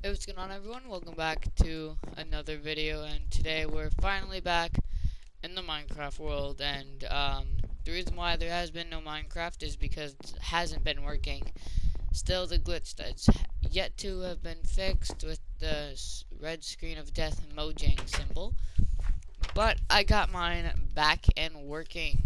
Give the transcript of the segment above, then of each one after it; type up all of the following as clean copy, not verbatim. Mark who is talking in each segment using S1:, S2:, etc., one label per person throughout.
S1: Hey, what's going on, everyone? Welcome back to another video, and today we're finally back in the Minecraft world. And the reason why there has been no Minecraft is because it hasn't been working. Still, the glitch that's yet to have been fixed with the red screen of death emojing symbol. But I got mine back and working.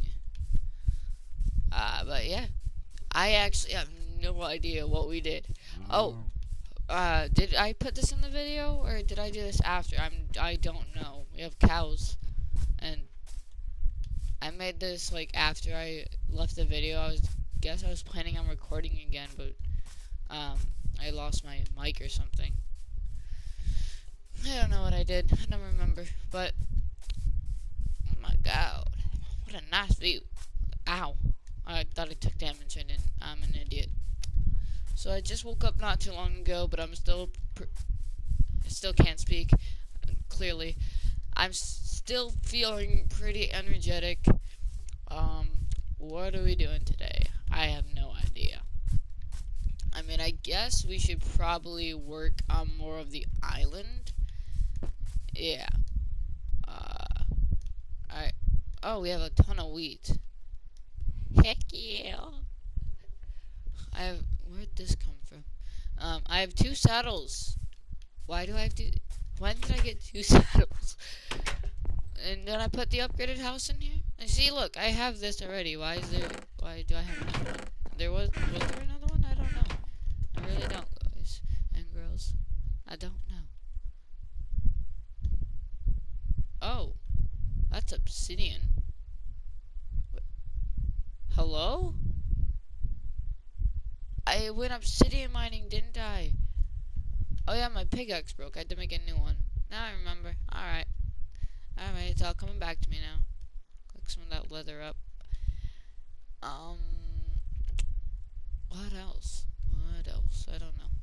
S1: But yeah, I actually have no idea what we did. Oh. Did I put this in the video, or did I do this after? I don't know. We have cows, and I made this, like, after I left the video. Guess I was planning on recording again, but, I lost my mic or something. I don't know what I did. I don't remember, but, oh my god. What a nice view. Ow. I thought I took damage. I didn't. I'm an idiot. So I just woke up not too long ago, but I still can't speak clearly. I'm still feeling pretty energetic. What are we doing today? I have no idea. I mean, I guess we should probably work on more of the island. Yeah. Oh, we have a ton of wheat. Heck yeah. Where'd this come from? I have 2 saddles. Why do I have to? When did I get 2 saddles? And then I put the upgraded house in here. And see, look, I have this already. Why do I have another one? Was there another one? I don't know. I really don't, guys and girls. I don't know. Oh, that's obsidian. Wait, hello? I went obsidian mining, didn't I? Oh yeah, my pickaxe broke. I had to make a new one. Now I remember. Alright. Alright, it's all coming back to me now. Click some of that leather up. What else? What else? I don't know.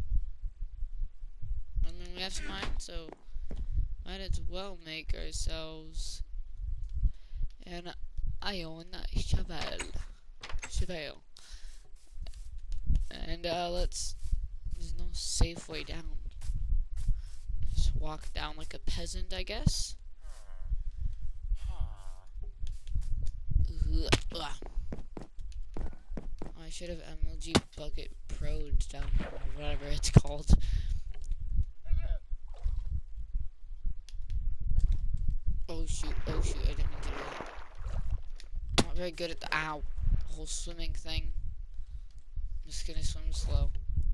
S1: I mean, we have some iron, so might as well make ourselves an iron shovel. And there's no safe way down. Just walk down like a peasant, I guess. Ugh. I should have MLG Bucket Pro'd down, or whatever it's called. Oh shoot, I didn't mean to do that. I'm not very good at the whole swimming thing. I'm just gonna swim slow.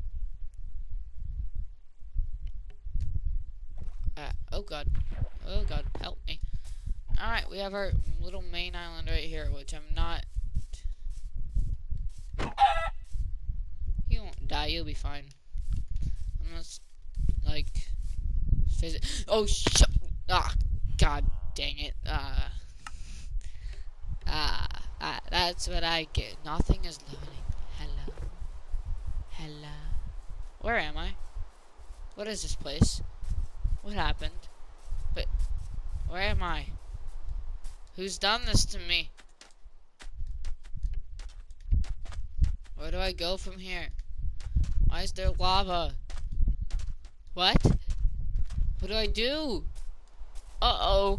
S1: Oh god, help me. Alright, we have our little main island right here, which I'm not... You won't die, you'll be fine. Unless, like... Oh, shit! Ah, god dang it. That's what I get. Nothing is loading. Hello. Where am I? What is this place? What happened? But, where am I? Who's done this to me? Where do I go from here? Why is there lava? What? What do I do? Uh-oh.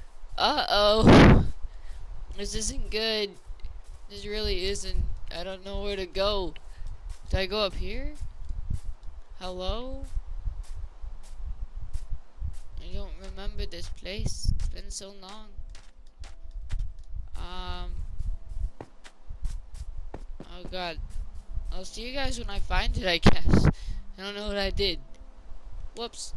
S1: This isn't good. This really isn't. I don't know where to go. Do I go up here? Hello? I don't remember this place. It's been so long. Oh god. I'll see you guys when I find it, I guess. I don't know what I did. Whoops.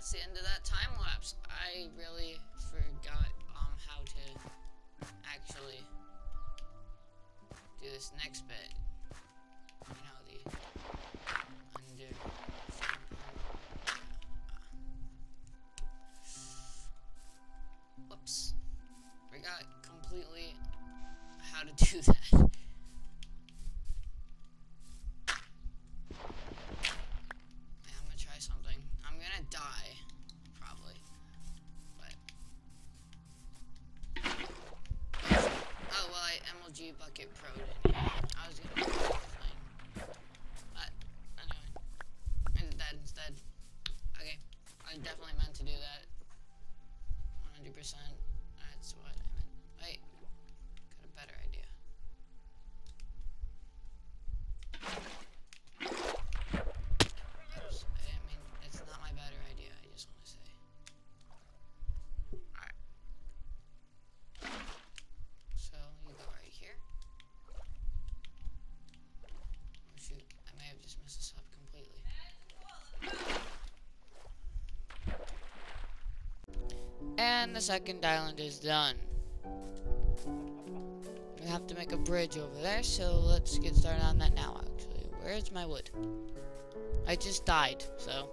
S1: that's the end of that time lapse. I really forgot how to actually do this next bit. You know, the under. Whoops. Forgot completely how to do that. Die, probably, but oh well, I MLG Bucket Pro'd it. I was gonna do thing, but anyway, it's dead instead. Okay, I definitely meant to do that. 100%. That's what I meant. Wait, got a better idea. And the second island is done. We have to make a bridge over there, so let's get started on that now, actually. Where's my wood? I just died, so...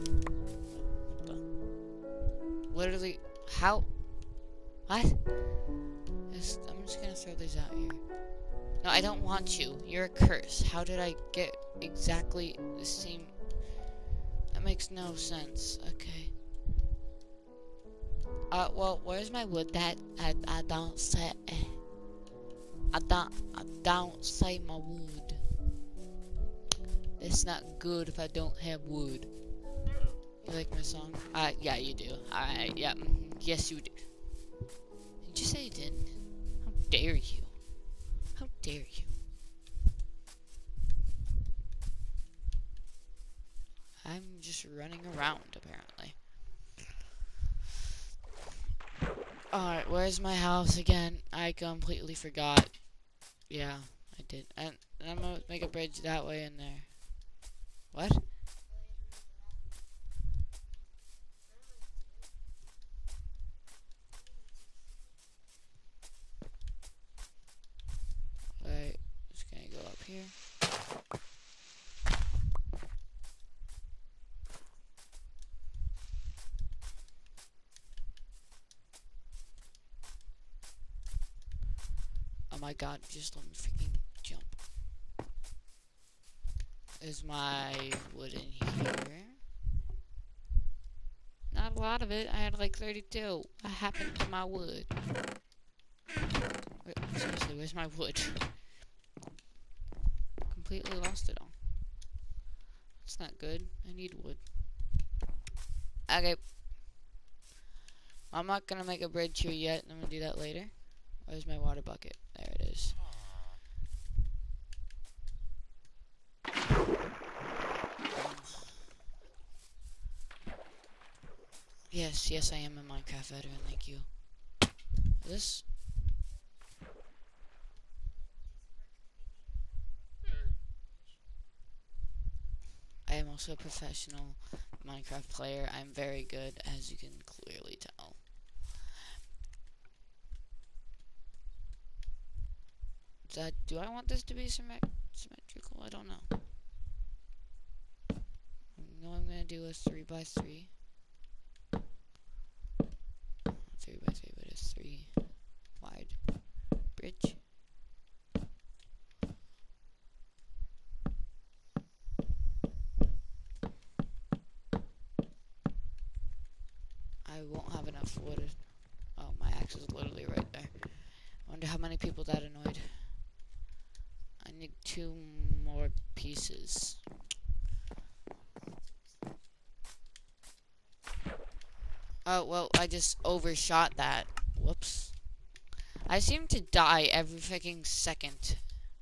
S1: Literally, how? What? I'm just gonna throw these out here. No, I don't want you. You're a curse. How did I get exactly the same... That makes no sense. Okay. Well, where's my wood? That I don't say. I don't say my wood. It's not good if I don't have wood. You like my song? Yeah, you do. Alright, yeah. Yes, you do. Did you say you didn't? How dare you? How dare you? I'm just running around, apparently. Alright, where's my house again? I completely forgot. Yeah, I did. And I'm gonna make a bridge that way in there. What? Wait, just gonna go up here. Oh my god, just let me freaking jump. Is my wood in here? Not a lot of it. I had like 32. What happened to my wood? Wait, seriously, where's my wood? Completely lost it all. That's not good. I need wood. Okay. I'm not gonna make a bridge here yet. I'm gonna do that later. Where's my water bucket? There it is. Yes, I am a Minecraft veteran, thank you. This... I am also a professional Minecraft player. I'm very good, as you can clearly tell. Do I want this to be symmetrical? I don't know. I know I'm gonna do a 3x3. 3x3, but it's 3 wide bridge. I won't have enough wood. Oh, my axe is literally right there. I wonder how many people that annoyed. I need 2 more pieces. Oh, well, I just overshot that. Whoops. I seem to die every freaking second.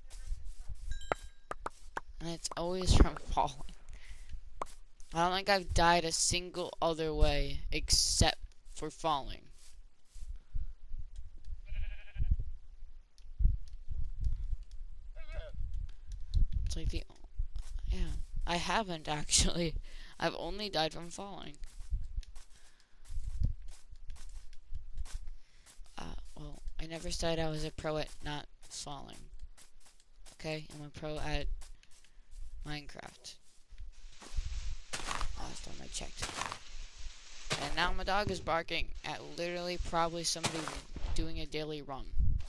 S1: And it's always from falling. I don't think I've died a single other way except for falling. It's like yeah, I haven't actually. I've only died from falling. never said I was a pro at not falling. Okay, I'm a pro at Minecraft. Last time I checked. And now my dog is barking at literally probably somebody doing a daily run.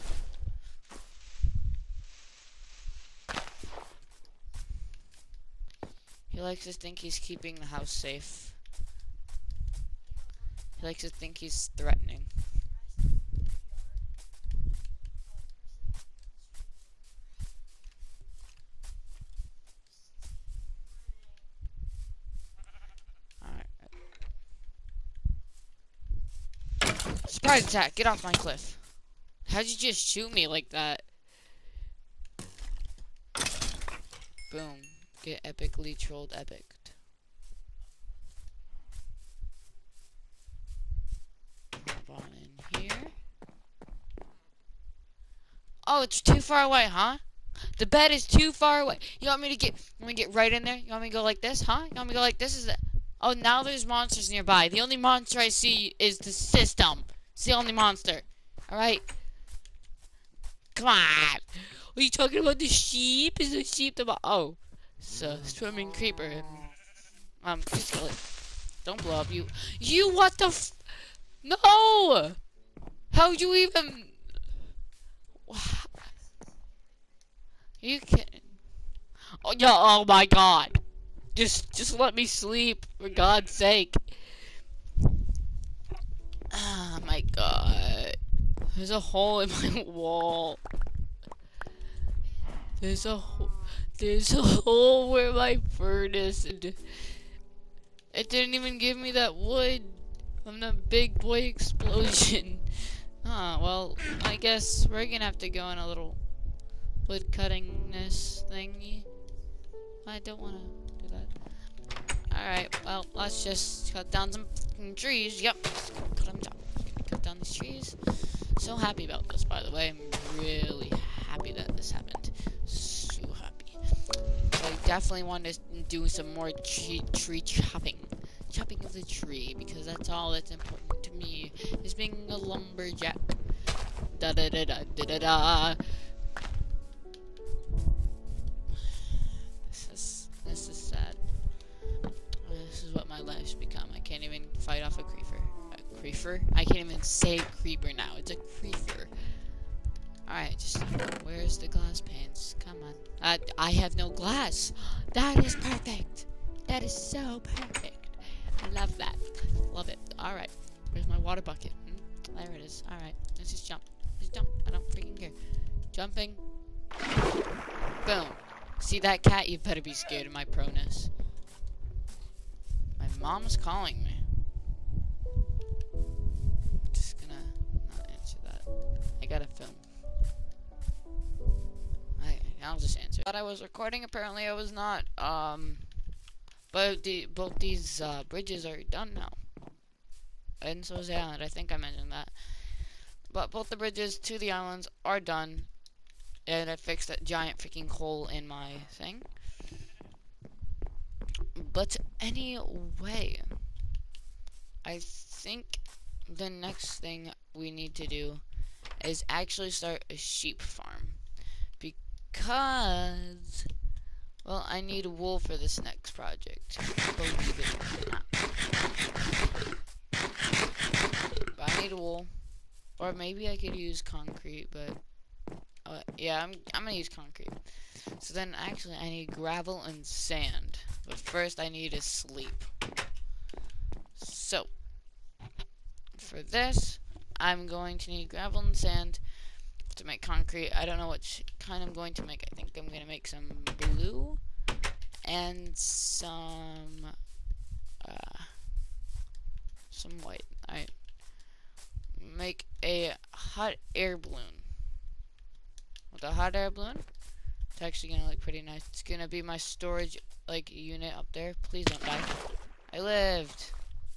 S1: He likes to think he's keeping the house safe. He likes to think he's threatening. Surprise attack! Get off my cliff. How'd you just shoot me like that? Boom. Get epically trolled epic. Hop on in here. Oh, it's too far away, huh? The bed is too far away. You want me to get right in there? You want me to go like this, huh? You want me to go like this? Is it? Oh, now there's monsters nearby. The only monster I see is the system. It's the only monster. Alright. Come on. Are you talking about the sheep? Is the sheep the oh. It's a swimming creeper. Just kill it. Don't blow up. You what the no! How'd you even... You kidding? Oh, yeah, oh my god. Just let me sleep, for God's sake. Oh my god. There's a hole in my wall. There's a hole where my furnace and it didn't even give me that wood from the big boy explosion. Well, I guess we're gonna have to go on a little wood cuttingness thingy. I don't wanna do that. Alright, well, let's just cut down some trees. Yep. Cut them down. Cut down these trees. So happy about this, by the way. I'm really happy that this happened. So happy. I definitely want to do some more tree chopping. Chopping of the tree, because that's all that's important to me, is being a lumberjack. Da da da da da da da. This is sad. This is what my life's become. I can't even fight off a creeper. A creeper? I can't even say creeper now. It's a creeper. Alright, just where's the glass panes? Come on. I have no glass. That is perfect. That is so perfect. I love that. Love it. Alright. Where's my water bucket? There it is. Alright. Let's just jump. Just jump. I don't freaking care. Jumping. Boom. See that cat? You better be scared of my proness. My mom's calling me. I'm just gonna not answer that. I gotta film. I'll just answer. Thought I was recording. Apparently I was not. But both these bridges are done now. And so is the island. I think I mentioned that. But both the bridges to the islands are done. And I fixed that giant freaking hole in my thing. But anyway, I think the next thing we need to do is actually start a sheep farm. Because, well, I need wool for this next project. Believe it or not. But I need wool. Or maybe I could use concrete, but yeah, I'm gonna use concrete. So then actually I need gravel and sand. But first I need to sleep. So for this, I'm going to need gravel and sand to make concrete. I don't know what kind I'm going to make. I think I'm going to make some blue and some white. I make a hot air balloon. With a hot air balloon, it's actually going to look pretty nice. It's going to be my storage like unit up there. Please don't die. I lived.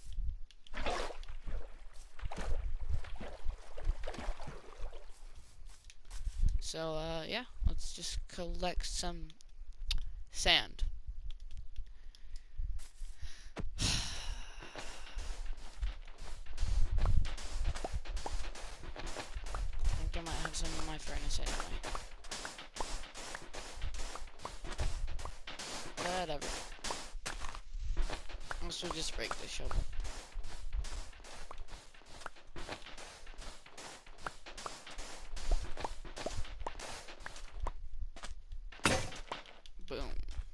S1: So, yeah, let's just collect some sand. have some in my furnace anyway. Whatever. Let's just break the shovel. Boom.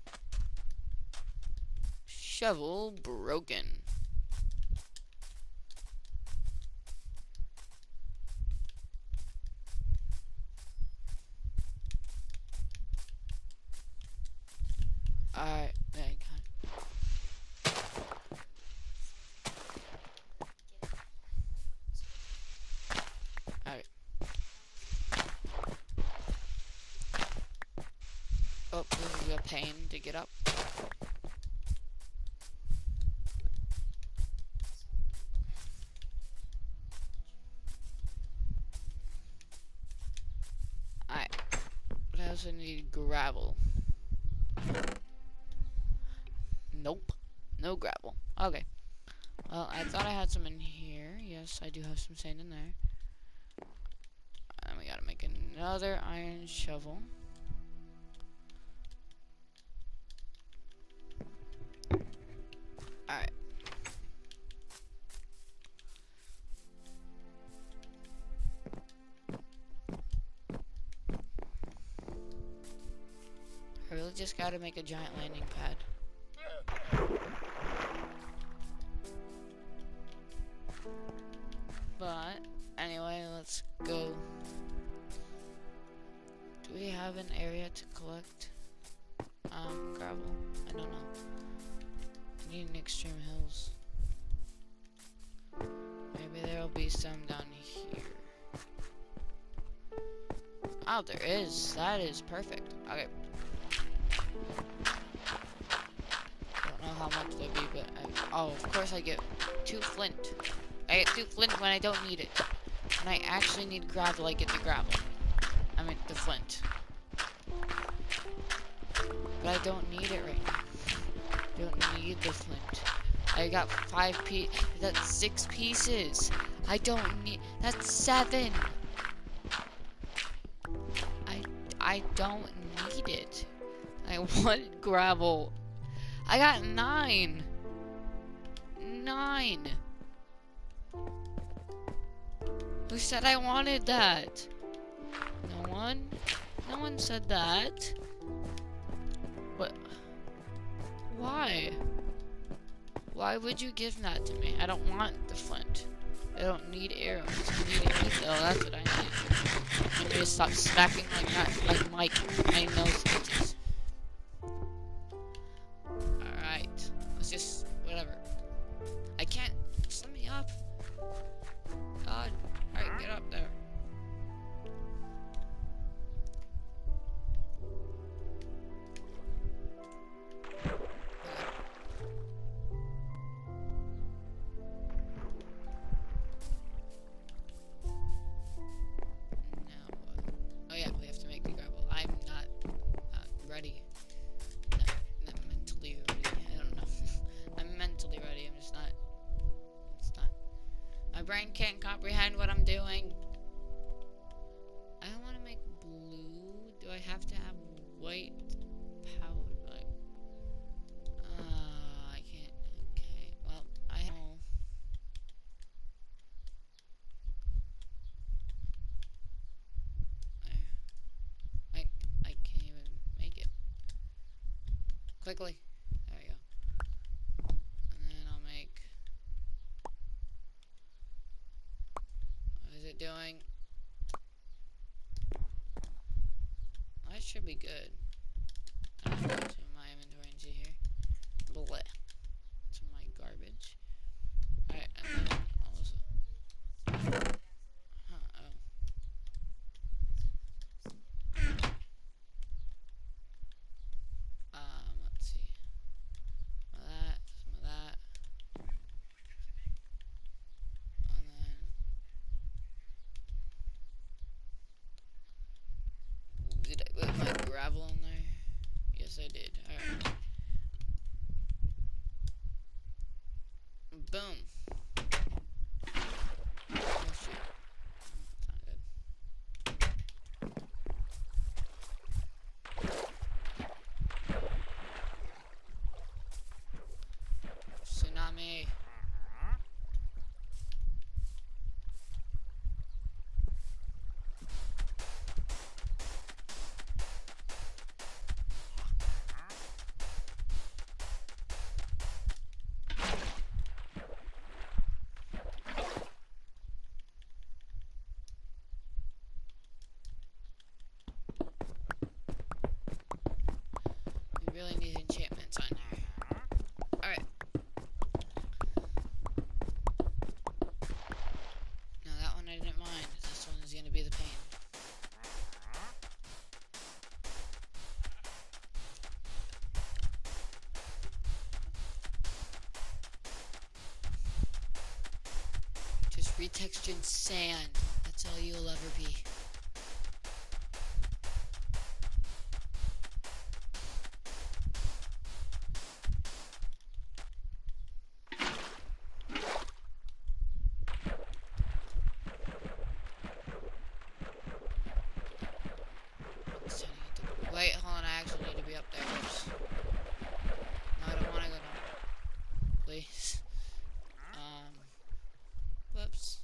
S1: Shovel broken. Alright, there you go. Alright. Oh, this is a pain to get up. Alright. But I also need gravel. Nope. No gravel. Okay. Well, I thought I had some in here. Yes, I do have some sand in there. And we gotta make another iron shovel. Alright. I really just gotta make a giant landing pad. But, anyway, let's go. Do we have an area to collect gravel? I don't know. I need an extreme hills. Maybe there'll be some down here. Oh, there is. That is perfect. Okay. Don't know how much there'll be, but oh, of course I get 2 flint. I get 2 flint when I don't need it. When I actually need gravel, I get the gravel. I mean, the flint. But I don't need it right now. Don't need the flint. I got 5 pieces. That's 6 pieces. I don't need. That's 7. I don't need it. I want gravel. I got 9. 9. Who said I wanted that? No one? No one said that. What? Why? Why would you give that to me? I don't want the flint. I don't need arrows. I need it. Oh, that's what I need. I need to stop smacking like that, like Mike. My nose itches. Alright. Let's just, whatever. I can't. Just let me up. God. Alright, get up there. Brain can't comprehend what I'm doing. I don't want to make blue. Do I have to have white powder? Like, I can't. Okay. Well, I know. I can't even make it. Quickly. There we go. And then I'll make. What is it doing? That should be good. I don't know what's in my inventory and see here. Blech. It's my garbage. Alright, and then also. Let's see. Some of that. And then. Did I put my gravel in there? Yes, I did. Alright. Boom. Oh shit. That's not good. really need enchantments on here. Alright. No, that one I didn't mind. This one is gonna be the pain. Just retextured sand. That's all you'll ever be. Wait, hold on, I actually need to be up there. Whoops. No, I don't want to go down. Please. Whoops.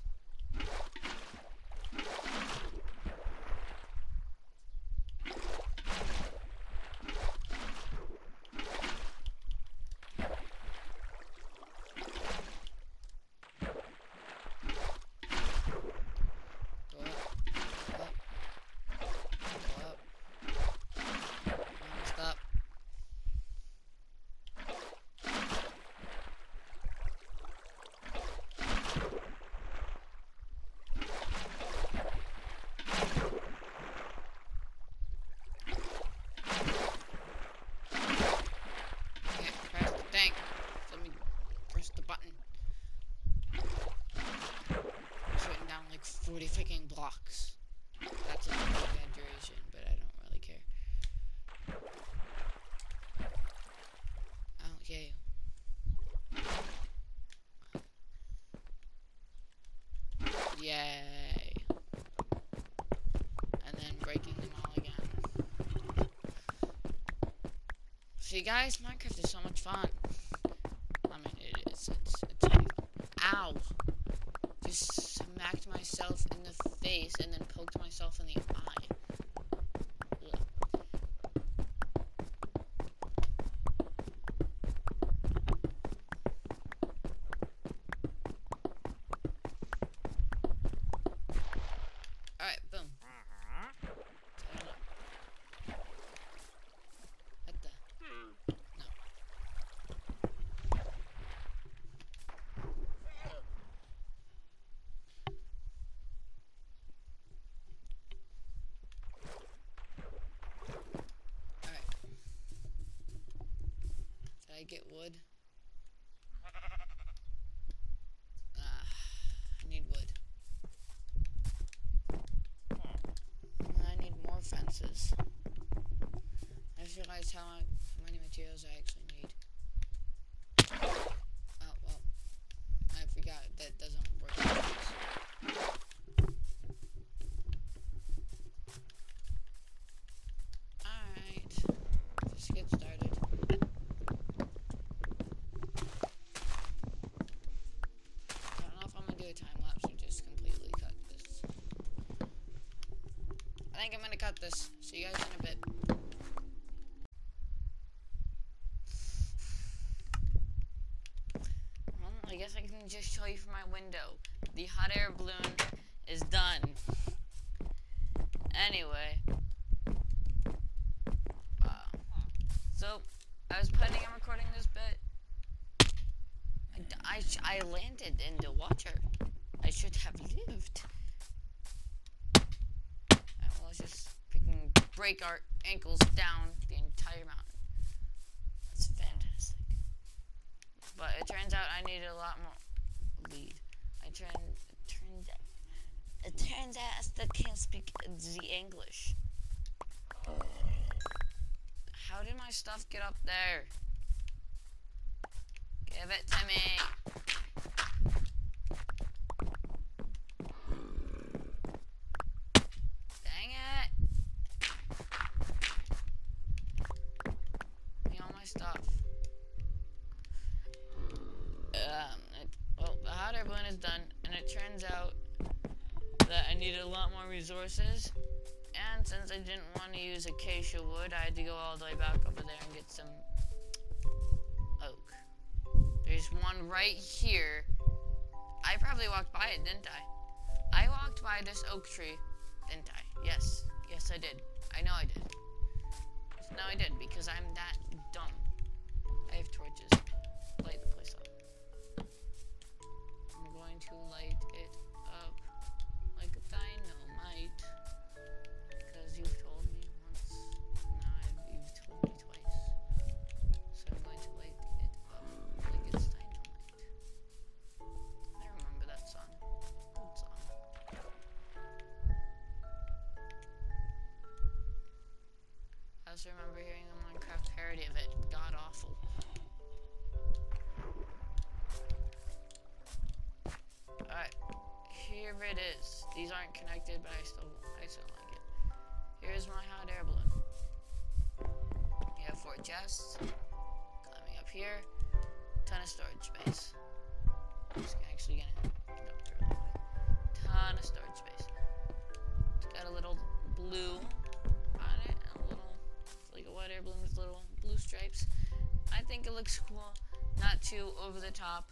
S1: Like 40 freaking blocks. That's an exaggeration, but I don't really care. Oh, yay. Yay. And then breaking them all again. See guys, Minecraft is so much fun. I mean, it is. It's like, ow. Just smacked myself in the face and then poked myself in the eye. Ugh. Alright, boom. What the? No. I get wood. I need wood. I need more fences. I just realized how many materials I actually need. Oh, well. I forgot that doesn't work. Alright. Just get started. I think I'm gonna cut this. See you guys in a bit. Well, I guess I can just show you from my window. The hot air balloon is done. Anyway. So, I was planning on recording this bit. I landed in the water. I should have lived. Let's just freaking break our ankles down the entire mountain. That's fantastic. But it turns out I needed a lot more lead. It turns out I still can't speak the English. How did my stuff get up there? Give it to me. Stuff. Well, the hot air balloon is done, and it turns out that I needed a lot more resources. And since I didn't want to use acacia wood, I had to go all the way back over there and get some oak. There's one right here. I probably walked by it, didn't I? I walked by this oak tree, didn't I? Yes. Yes, I did. I know I did. No, I did, because I'm that dumb. it is. These aren't connected, but I still like it. Here's my hot air balloon. You have 4 chests. Climbing up here. Ton of storage space. Just actually gonna get up there really quick. Ton of storage space. It's got a little blue on it, and a little, it's like a white air balloon with little blue stripes. I think it looks cool. Not too over the top.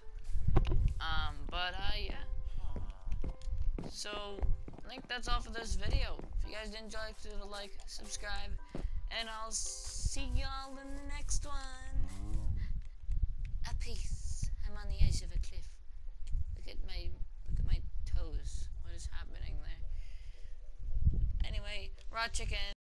S1: Yeah. So, I think that's all for this video. If you guys did enjoy, please do like, subscribe, and I'll see y'all in the next one. A peace. I'm on the edge of a cliff. Look at my toes. What is happening there? Anyway, raw chicken.